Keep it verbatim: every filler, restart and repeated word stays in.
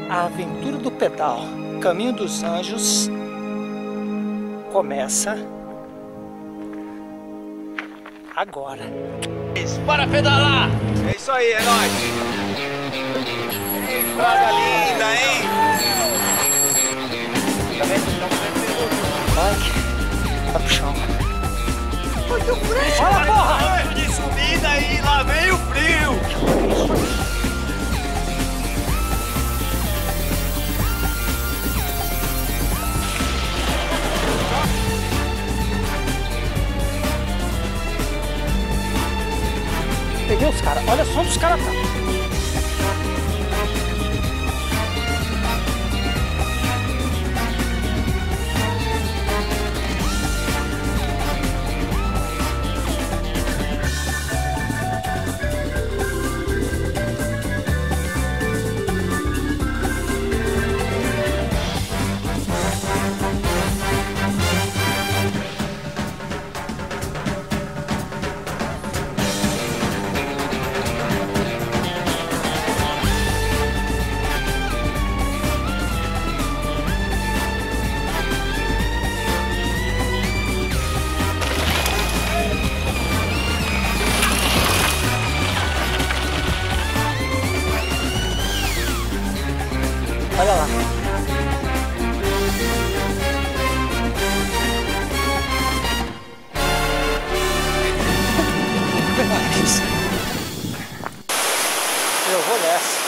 A aventura do pedal, Caminho dos Anjos, começa agora. Bora pedalar! É isso aí, é nóis! Estrada linda, hein? Tá vendo? Bike, vai pro chão. Muito frio! Olha, porra! Muito de subida e lá vem o frio! Peguei os caras, olha só onde os caras estão. Olha lá. Eu vou nessa.